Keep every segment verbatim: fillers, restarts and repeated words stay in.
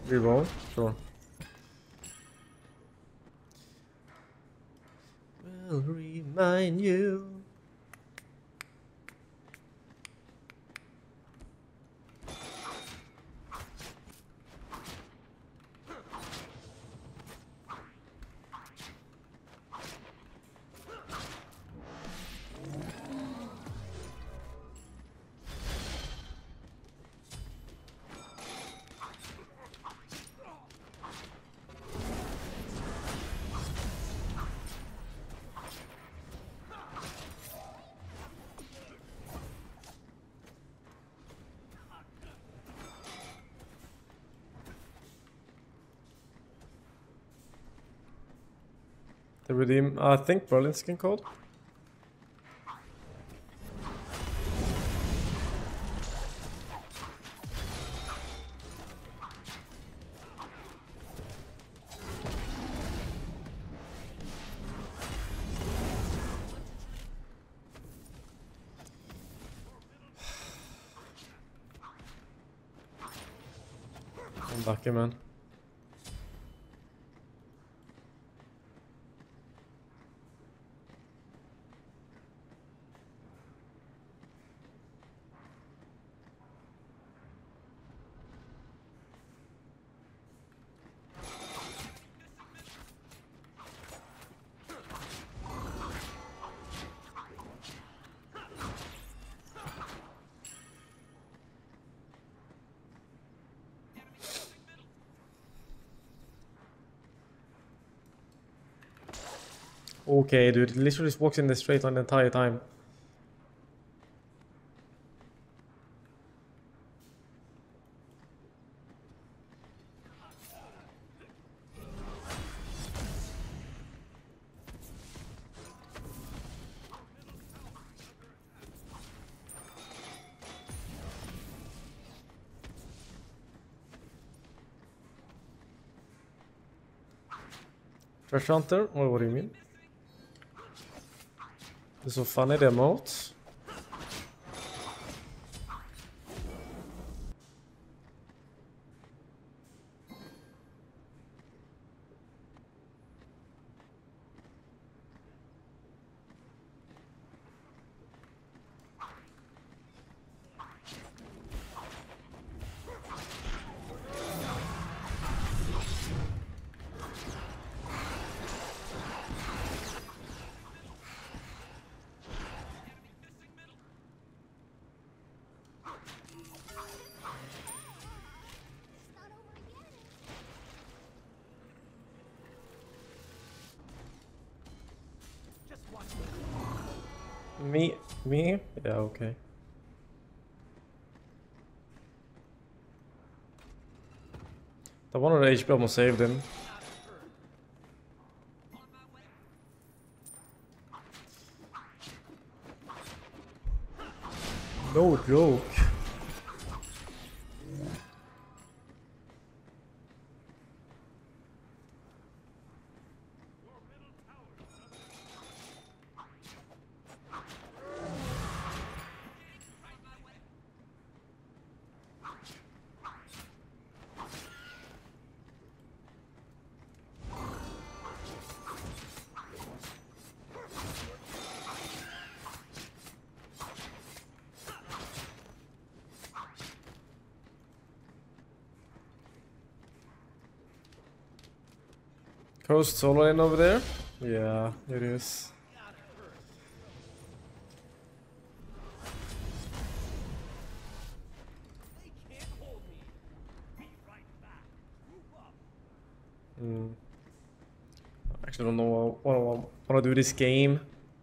Reroll? Sure. Will remind you. The redeem, I think Berlin skin code. I'm lucky, man. Okay, dude, it literally just walks in the straight line the entire time. Trash Hunter? Or what do you mean? Det är så fan är det emotes? Me? Me? Yeah, okay. The one on the H P almost saved him. No joke. Coast solo lane over there? Yeah, it is. Mm. I actually don't know what I want to do this game.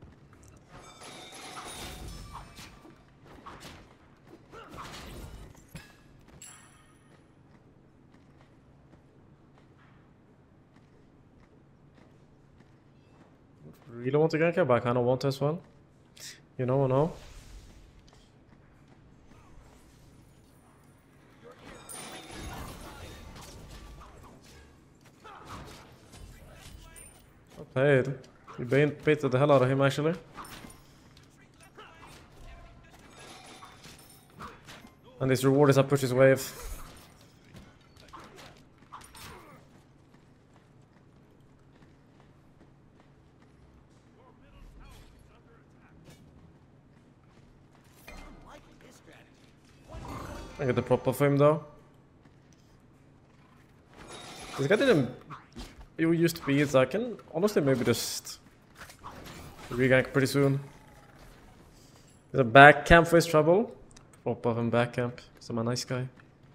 Really want to gank her, but I kind of want to as well. You know, no. Well played. You bait, baited the hell out of him actually. And his reward is I push his wave. I get the proper for him though. This guy didn't. You used to be it, so I can honestly maybe just regank pretty soon. There's a back camp for his trouble. Prop off him back camp. So I'm a nice guy.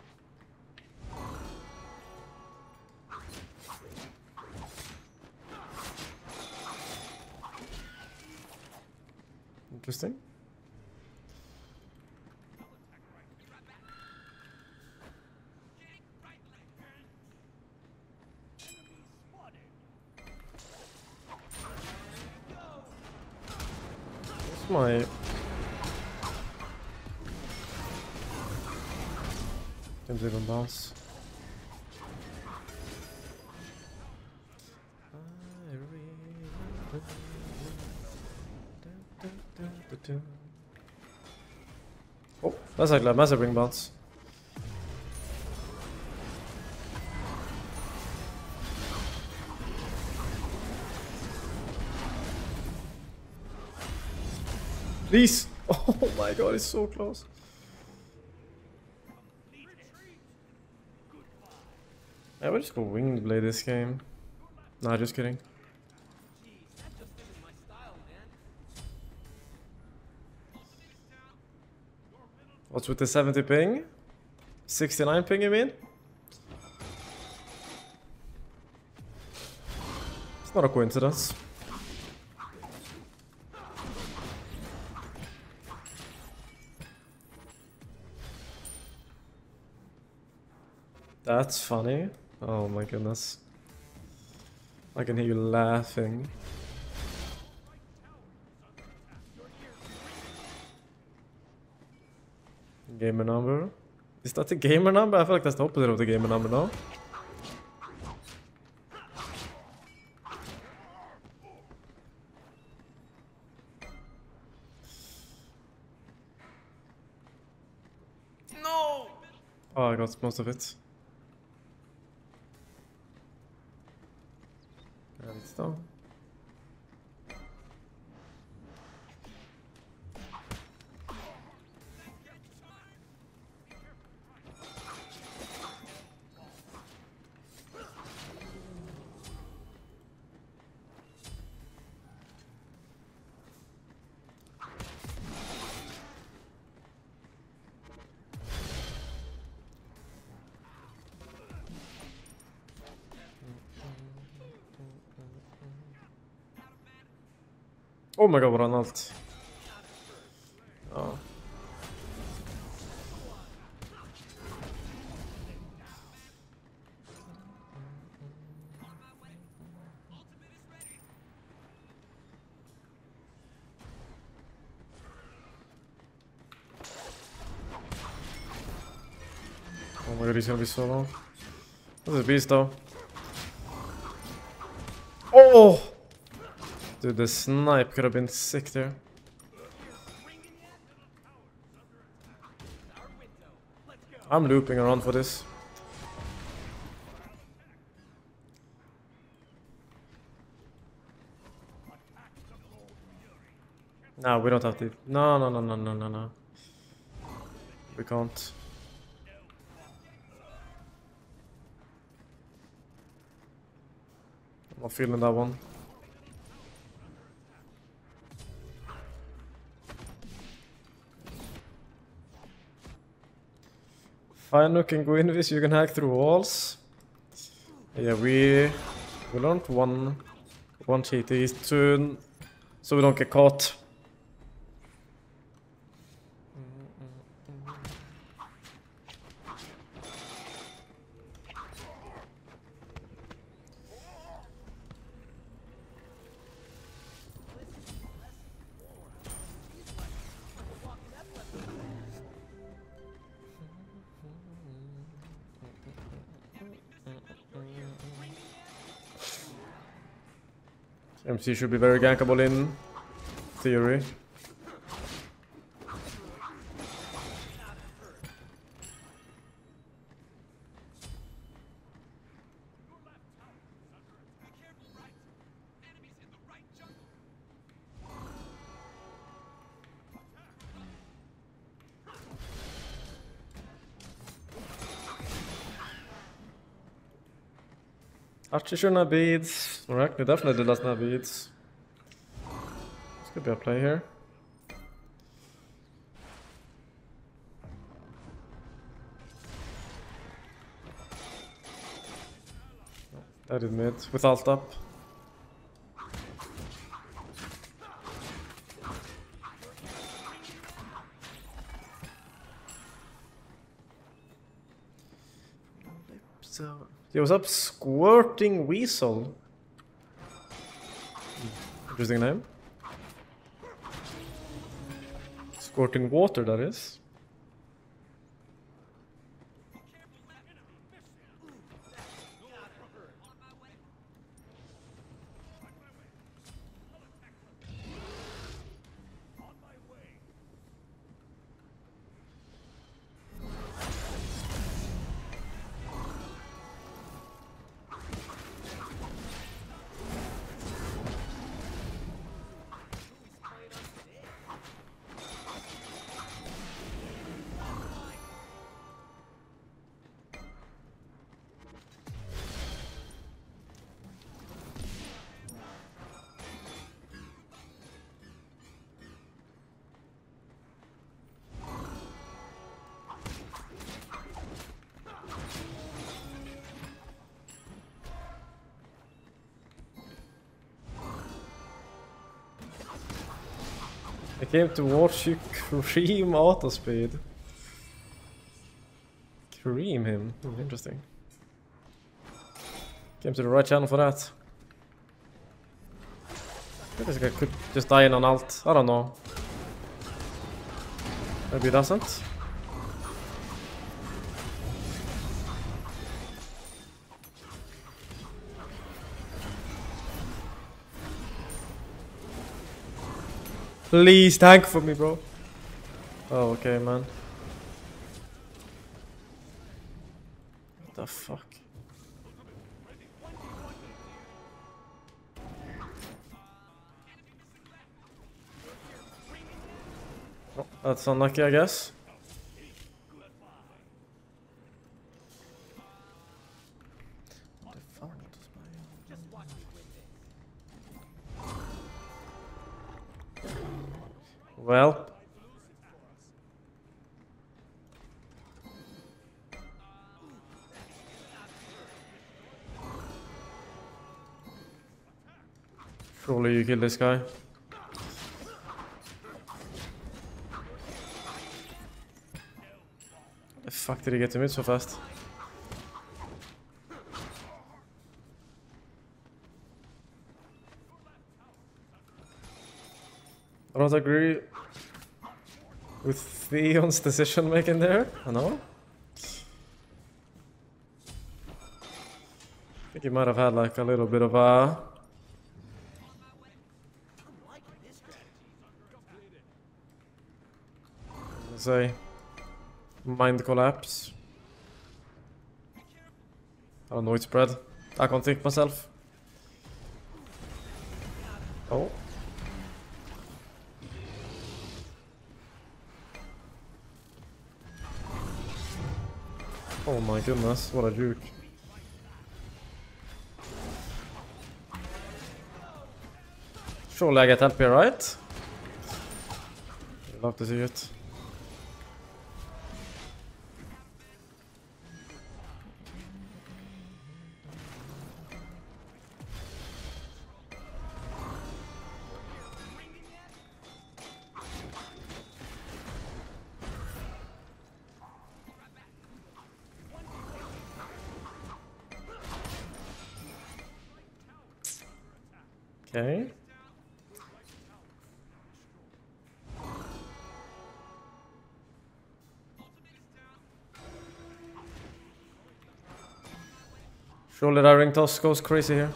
Interesting. What's my... Didn't even bounce. Oh, that's actually a massive ring bounce. Please! Oh my god, it's so close. I would just go winged blade this game. Nah, just kidding. What's with the seventy ping? sixty-nine ping, you mean? It's not a coincidence. That's funny. Oh my goodness. I can hear you laughing. Gamer number? Is that the gamer number? I feel like that's the opposite of the gamer number, no? No! Oh, I got most of it. And it's down. Oh my god, what an ult. Oh. Oh my god, he's gonna be so long. That's a beast though. Oh! Dude, the snipe could have been sick there. I'm looping around for this. No, we don't have to. No, no, no, no, no, no, no. We can't. I'm not feeling that one. Fine looking Gwynvis, you can hack through walls. Yeah, we we learned one one cheat is to so we don't get caught. M C should be very gankable in theory. Archie shouldn't have beads. Arachne definitely doesn't have beads. This could be a play here. That is mid, with alt up. So, yo, what's up, Squirting Weasel? Interesting name. Squirting water, that is. I came to watch you cream Autospeed. Cream him? Hmm, interesting. Came to the right channel for that. I think this guy could just die in an alt. I don't know. Maybe he doesn't. Please tank for me, bro. Oh, okay, man. What the fuck? Oh, that's unlucky, I guess. What the fuck? Well. Surely you kill this guy. The fuck did he get to mid so fast? I don't agree with Theon's decision making there. I know. I think he might have had like a little bit of a say mind collapse. I don't know, it's spread. I can't think myself. Oh. Oh my goodness, what a juke. Surely I get help here, right? I'd love to see it. Okay. Surely that ring toss goes crazy here.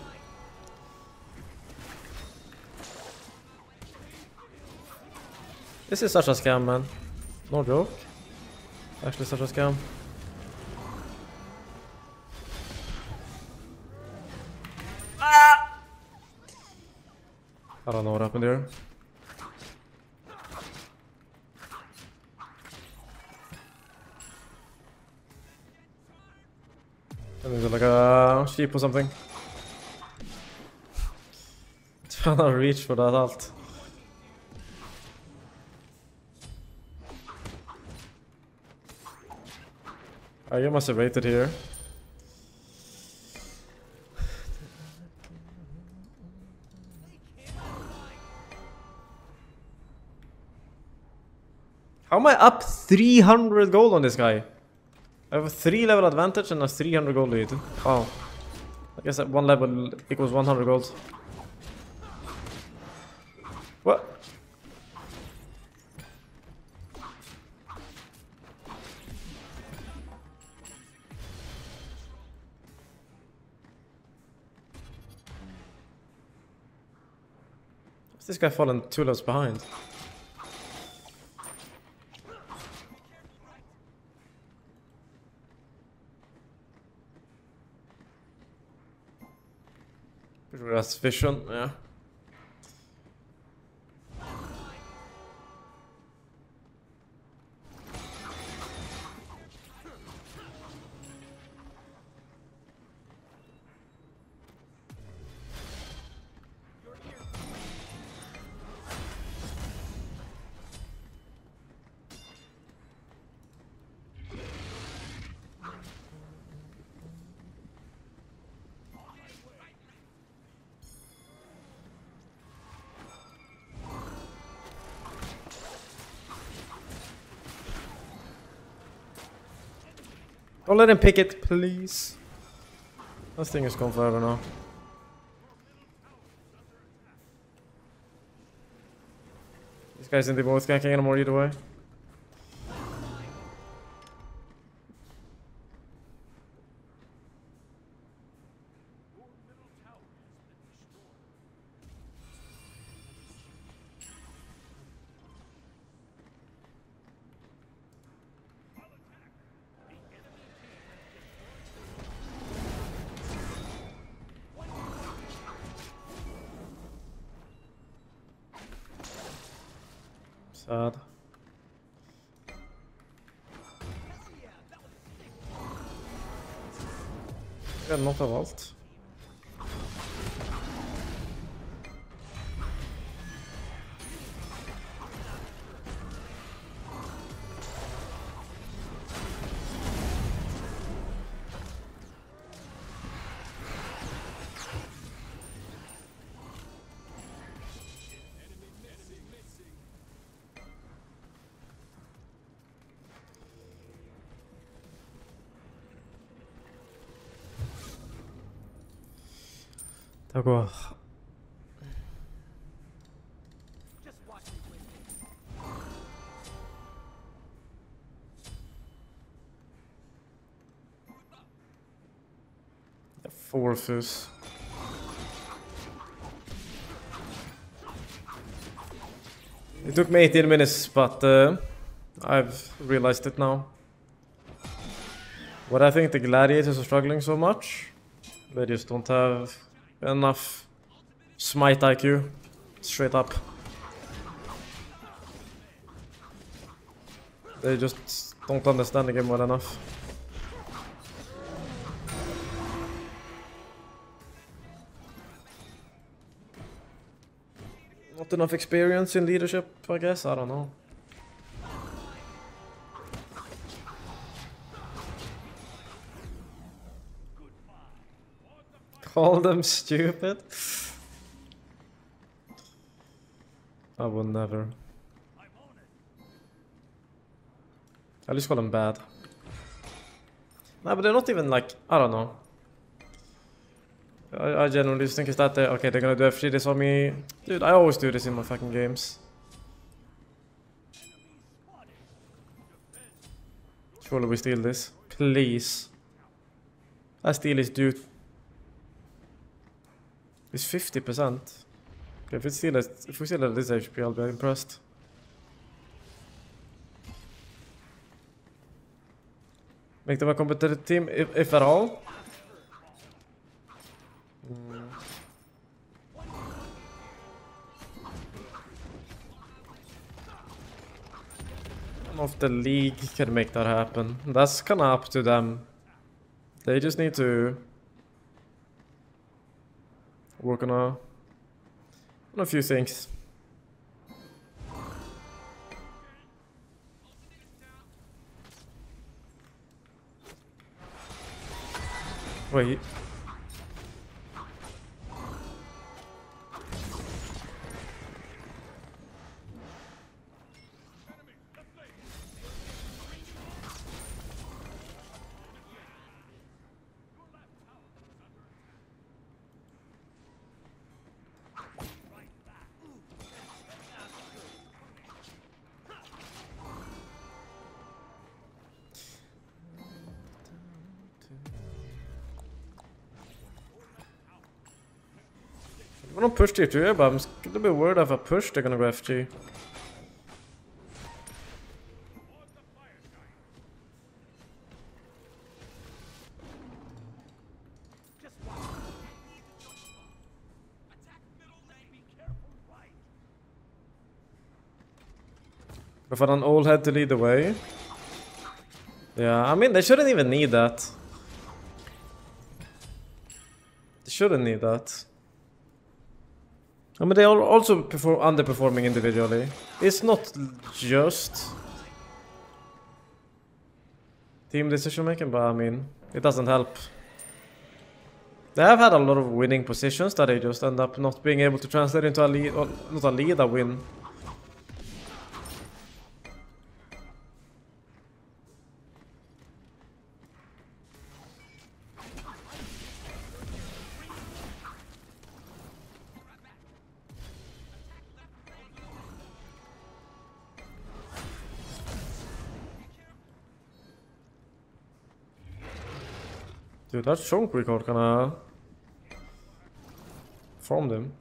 This is such a scam, man. No joke. Actually such a scam. I don't know what happened there. I think it's like a sheep or something. Trying to reach for that ult. Oh, you must have waited here. How am I up three hundred gold on this guy? I have a three level advantage and a three hundred gold lead. Oh. I guess that one level equals one hundred gold. What? Is this guy falling two levels behind? That's vision, yeah. Don't let him pick it, please. This thing is gone forever now. These guys in the both ganking anymore either way. Sad. Yeah, not a vault. D'accord. Four fus. It took me eighteen minutes, but uh, I've realized it now. What I think the gladiators are struggling so much, they just don't have enough smite I Q, straight up. They just don't understand the game well enough. Not enough experience in leadership, I guess, I don't know. Call them stupid? I will never. At least call them bad. Nah, but they're not even like, I don't know. I, I genuinely just think it's that they, okay, they're gonna do F G this on me. Dude, I always do this in my fucking games. Surely we steal this. Please. I steal this dude. It's fifty percent. Okay, if, it's still at, if we still have this H P, I'll be impressed. Make them a competitive team, if, if at all. Mm. I don't know if the league can make that happen. That's kinda up to them. They just need to work on a On a few things. Wait. I'm gonna push tier two, but I'm gonna be worried if I push, they're gonna go F G. If I an old head to lead the way. Yeah, I mean, they shouldn't even need that. They shouldn't need that. I mean, they are also perform underperforming individually. It's not just team decision making, but I mean, it doesn't help. They have had a lot of winning positions that they just end up not being able to translate into a lead, or not a lead, a win. Dude, that chunk record kinda formed him.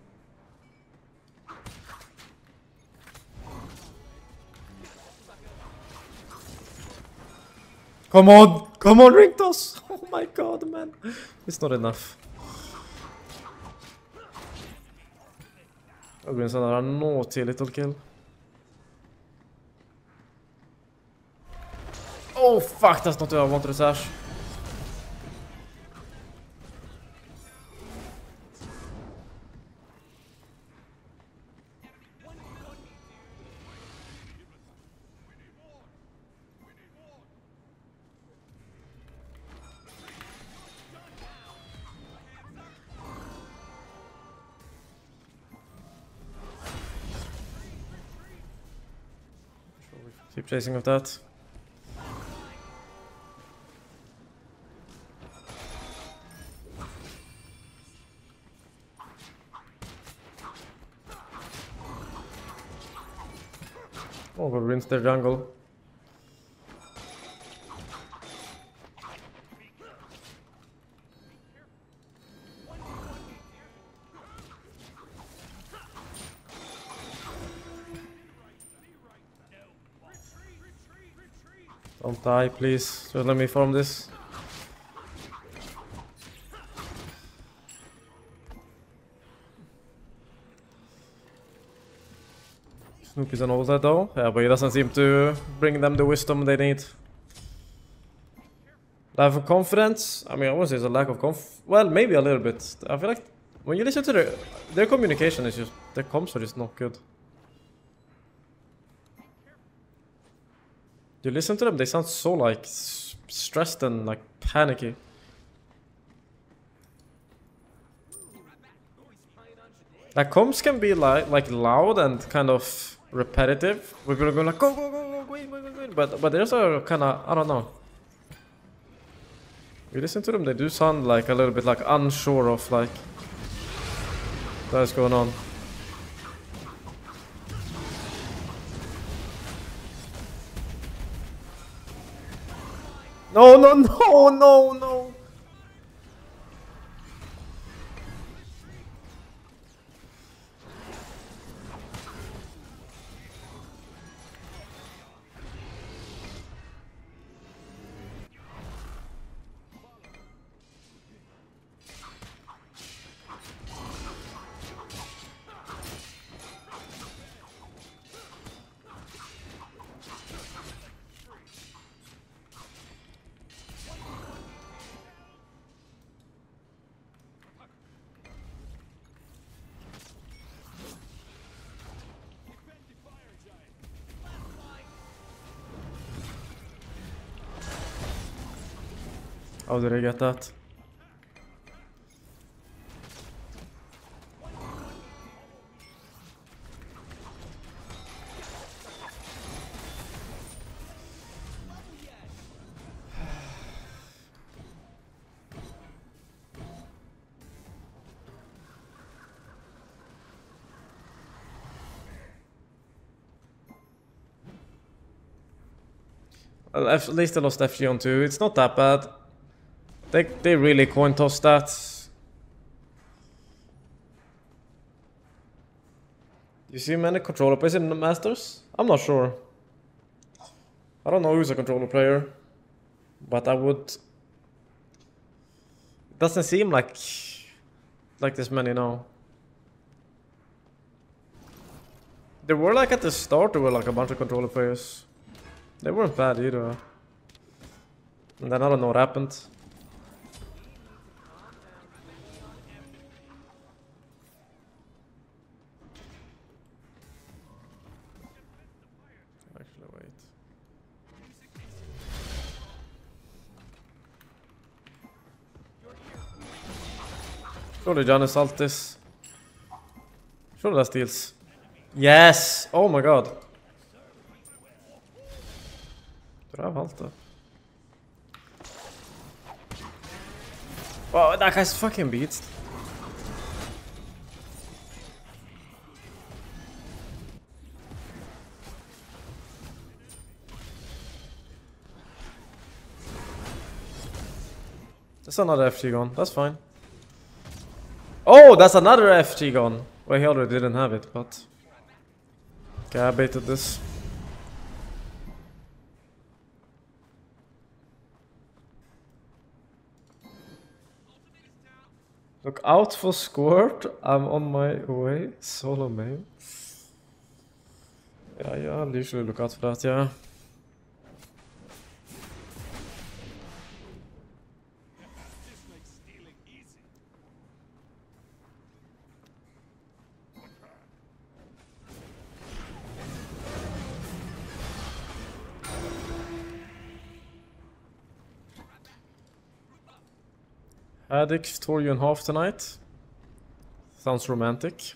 Come on! Come on, Ringtos! Oh my god, man. It's not enough. Det blir en sån där naughty little kill. Oh fuck, that's not what I wanted to sash. Keep chasing with that. Oh, we'll rinse their jungle. Don't die, please. Just let me farm this. Snoopy's an old head though. Yeah, but he doesn't seem to bring them the wisdom they need. Lack of confidence? I mean, I wouldn't say it's a lack of conf... Well, maybe a little bit. I feel like when you listen to their, their communication, is just... Their comms are just not good. You listen to them, they sound so like stressed and like panicky. Like comms can be like like loud and kind of repetitive. We're gonna go like go go go go go in, go go in. But but there's a kind of, I don't know. You listen to them, they do sound like a little bit like unsure of like what's going on. No, no, no, no, no. How did I get that? Well, at least I lost F G on two. It's not that bad. They they really coin toss that. You see many controller players in the Masters? I'm not sure. I don't know who's a controller player, but I would. It doesn't seem like like this many now. There were like at the start there were like a bunch of controller players. They weren't bad either. And then I don't know what happened. Actually, wait. Surely John assault this. Surely that steals. Yes! Oh my god. Do I have halt up? Wow, that guy's fucking beats. That's another F G gun, that's fine. Oh, that's another F G gun! Well, he already didn't have it, but... Okay, I baited this. Look out for Squirt, I'm on my way. Solo main. Yeah, yeah, I'll usually look out for that, yeah. Addict tore you in half tonight. Sounds romantic.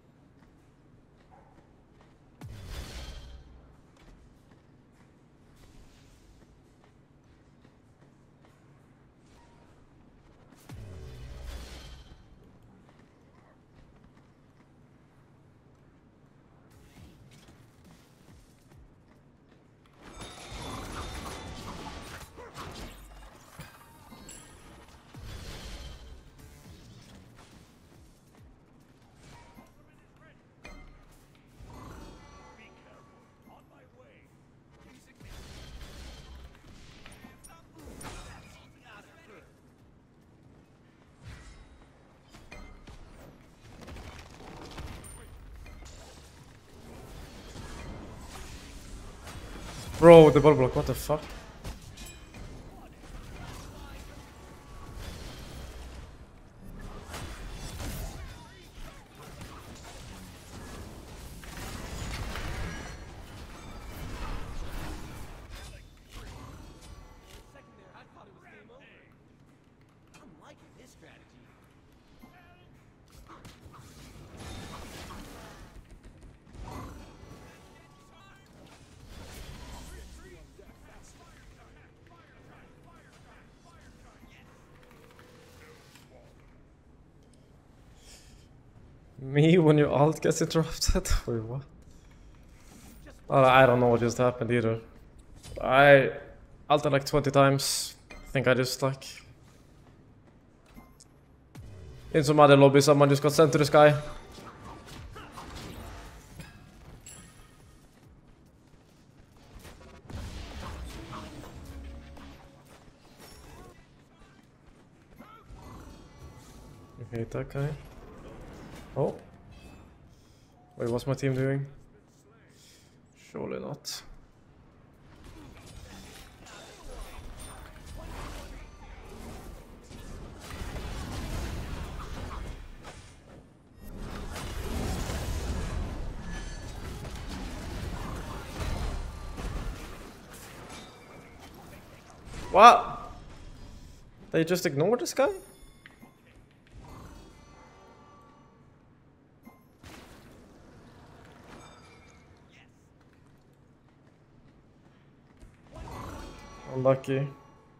Bro, the bubble block, what the fuck? Me when your alt gets interrupted? Wait, what? Oh, I don't know what just happened either. I ulted like twenty times. I think I just like... In some other lobby someone just got sent to the sky. I hate that guy. Oh. Wait, what's my team doing? Surely not. What? They just ignore this guy? Unlucky.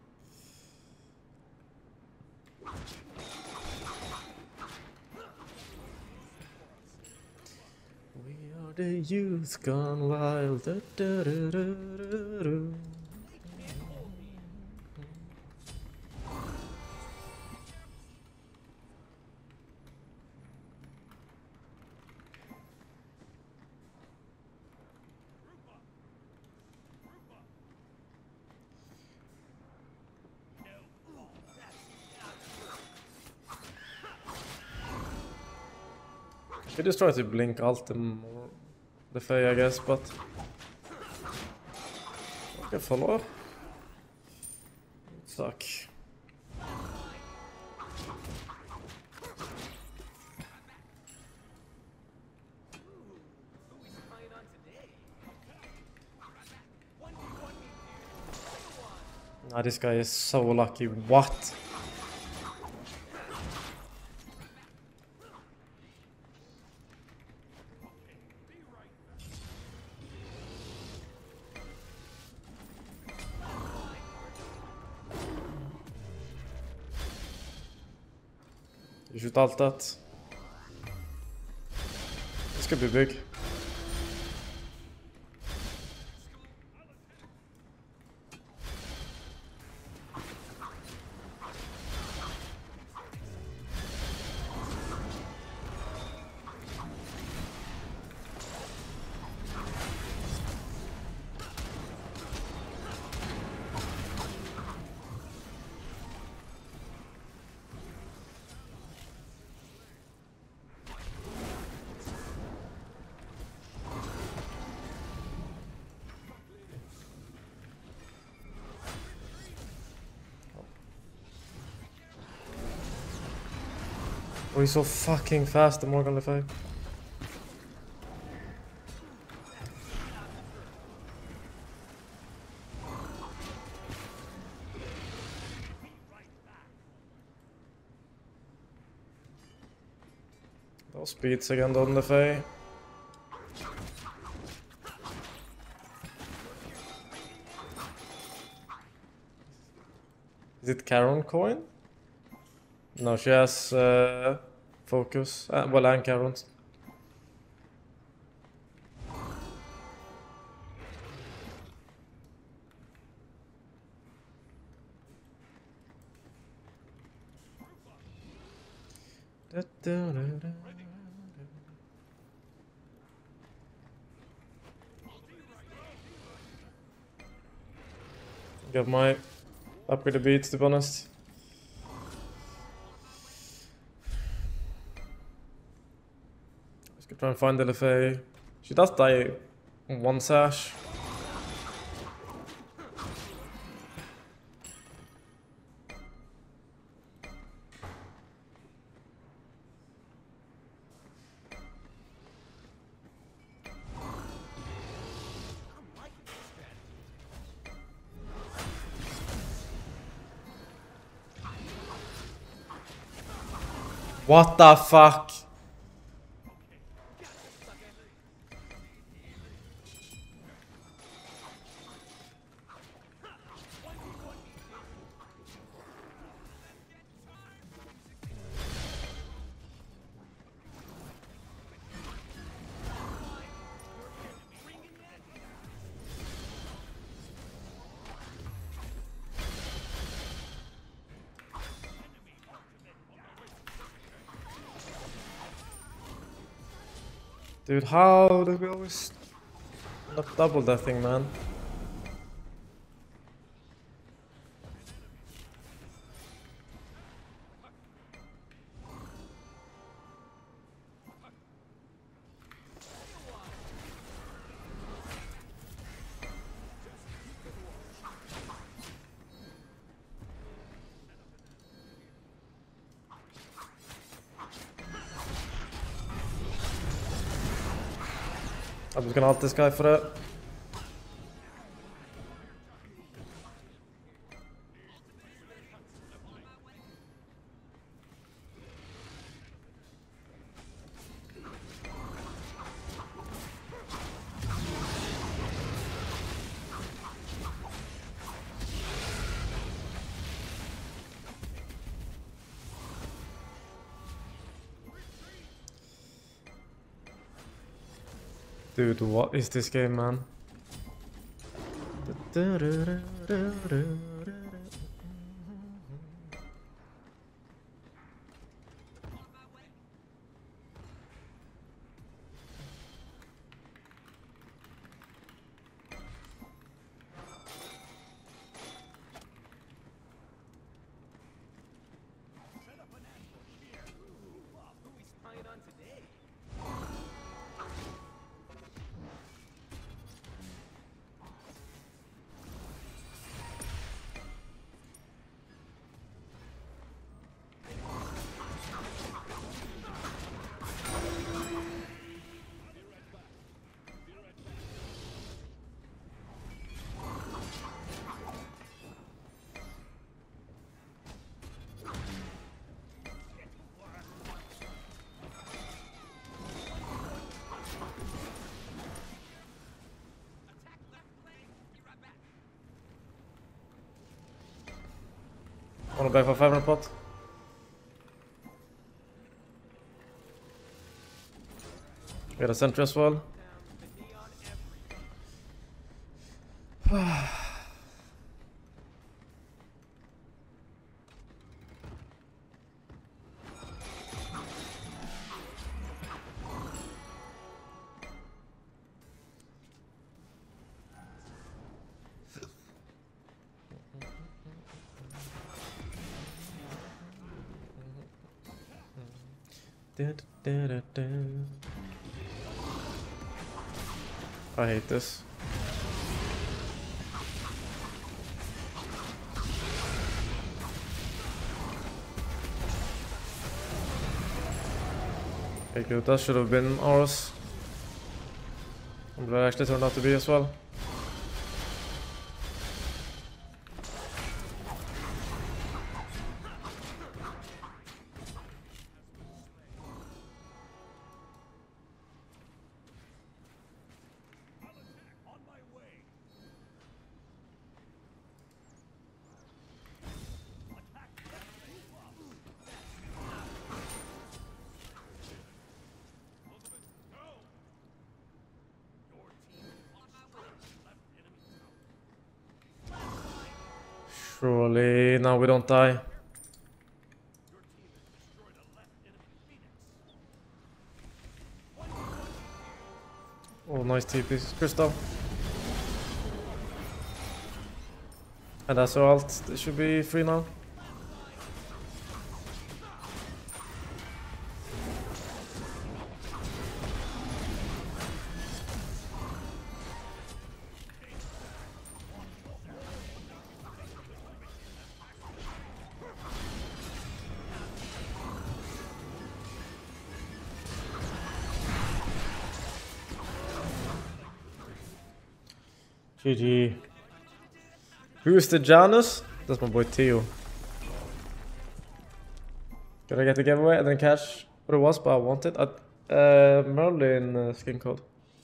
We are the youth gone wild. Da, da, da, da, da, da. We just try to blink ult them or the Fae, I guess, but okay, follow up. Suck. Nah, this guy is so lucky. What? You should ult that. This could be big. Oh, he's so fucking fast, the Morgan Le Fay. Those speeds again on Le Fay. Is it Charon coin? No, she has uh, focus. Uh, well, and Charon's. Da, da, da, da. Got my up with the beats, to be honest. Try and find the Le Fay. She does die on one sash. What the fuck? Dude, how do we always not double that thing, man? I'm just gonna ult this guy for it. Dude, what is this game, man? Wanna back for five hundred pot? Got a sentry as well. I hate this. Okay, good. That should have been ours. And that actually turned out to be as well. Surely, now we don't die. Oh, nice T P, Crystal. And that's our ult. It should be free now. G G. Who's the Janus? That's my boy Theo. Gotta get the giveaway and then catch what it was, but I wanted a uh, Merlin uh, skin code.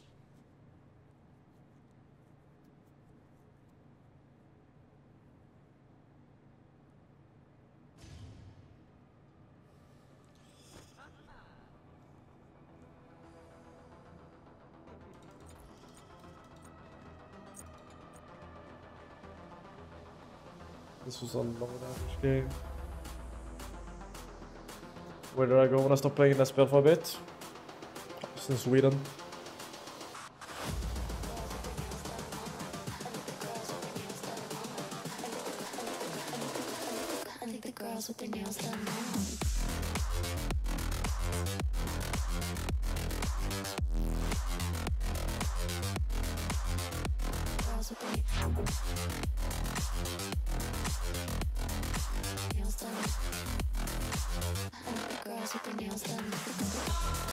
This was a long average game. Where do I go when I stop playing that spell for a bit? It's in Sweden. I think the girls with their nails done now. Girls with their nails done. I think the girls with their nails done.